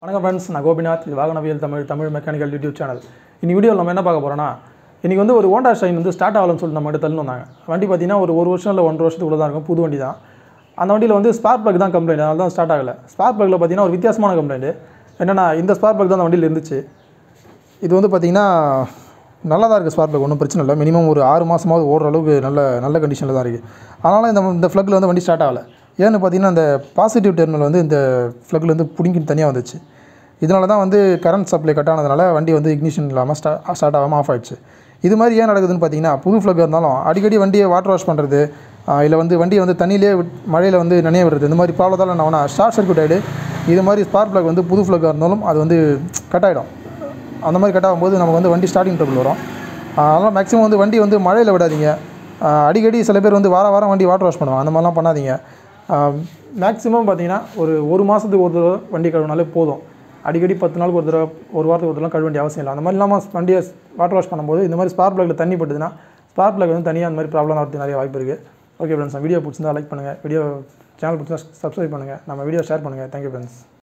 வணக்கம் ஃப்ரெண்ட்ஸ், நான் கோபிநாத். இது வாகனவியல் தமிழ் மெக்கானிக்கல் யூடியூப் சேனல். இன்னைக்கு வீடியோவில் நம்ம என்ன பார்க்க போகிறோன்னா, இன்றைக்கி வந்து ஒரு ஹோண்டா ஷைன் வந்து ஸ்டார்ட் ஆகலன்னு சொல்லிட்டு நம்ம தள்ளி வந்தாங்க. வண்டி பார்த்தீங்கன்னா ஒரு வருஷம் இல்லை 1.5 வருஷத்துக்குள்ள தான் இருக்கும். புது வண்டி தான். அந்த வண்டியில் வந்து ஸ்பார்க் ப்ளக் தான் கம்ப்ளைண்ட், அதனால தான் ஸ்டார்ட் ஆகலை. ஸ்பார்க் ப்ளக்கில் பார்த்தீங்கன்னா ஒரு வித்தியாசமான கம்ப்ளைண்ட். என்னென்னா, இந்த ஸ்பார்க் ப்ளக் தான் அந்த வண்டியில் இருந்துச்சு. இது வந்து பார்த்திங்கன்னா நல்லா தான் இருக்குது. ஸ்பார்க் ப்ளக் ஒன்றும் பிரச்சனை இல்லை. மினிமம் ஒரு 6 மாதமாவது ஓடுற அளவுக்கு நல்ல கண்டிஷனில் தான் இருக்குது. அதனால் இந்த ஃப்ளக்கில் வந்து வண்டி ஸ்டார்ட் ஆகலை. ஏன்னு பார்த்தீங்கன்னா, இந்த பாசிட்டிவ் டெர்மினல் வந்து இந்த ஃப்ளக்கில் வந்து பிடிங்கிட்டு தனியாக வந்துச்சு. இதனால தான் வந்து கரண்ட் சப்ளை கட் ஆனதுனால வண்டி வந்து இக்னிஷன் இல்லாமல் ஸ்டார்ட் ஆகாமல் ஆஃப் ஆகிடுச்சு. இது மாதிரி ஏன் நடக்குதுன்னு பார்த்தீங்கன்னா, புது ஃப்ளக் இருந்தாலும் அடிக்கடி வண்டியை வாட்டர் வாஷ் பண்ணுறது, இல்லை வந்து வண்டியை வந்து தண்ணியிலே மழையில் வந்து நனைய விடுறது, இந்த மாதிரி ப்ராப்ளத்தால் என்ன ஆகுனா ஷார்ட் சர்க்யூட் ஆகிடு. இது மாதிரி ஸ்பார்க் ப்ளக் வந்து புது ஃப்ளக்காக இருந்தாலும் அது வந்து கட் ஆகிடும். அந்த மாதிரி கட் ஆகும்போது நமக்கு வந்து வண்டி ஸ்டார்டிங் ட்ரபிள் வரும். அதனால் மேக்ஸிமம் வந்து வண்டி வந்து மழையில் விடாதீங்க. அடிக்கடி சில பேர் வந்து வாரம் வண்டி வாட்டர் வாஷ் பண்ணுவாங்க. அந்த மாதிரிலாம் பண்ணாதீங்க. மேக்ஸிமம் பார்த்தீங்கன்னா ஒரு மாதத்துக்கு ஒரு தடவை வண்டி கழுவினாலே போதும். அடிக்கடி 10 நாளுக்கு ஒரு தடவை, ஒரு வாரத்துக்கு ஒரு தடவை கழுவ வேண்டிய அவசியம் இல்லை. அந்த மாதிரி இல்லாமல் வண்டியை வாட்டர் வாஷ் பண்ணும்போது இந்த மாதிரி ஸ்பார்க் ப்ளக்கில் தண்ணி பட்டுதுன்னா ஸ்பார்க் ப்ளக் வந்து தனியாக அந்த மாதிரி ப்ராப்ளம் வரதுக்கு நிறைய வாய்ப்பு இருக்குது. ஓகே ஃப்ரெண்ட்ஸ், வீடியோ பிடிச்சிருந்தா லைக் பண்ணுங்கள். சேனல் பிடிச்சா சப்ஸ்கிரைப் பண்ணுங்கள். நம்ம வீடியோ ஷேர் பண்ணுங்கள். Thank you friends.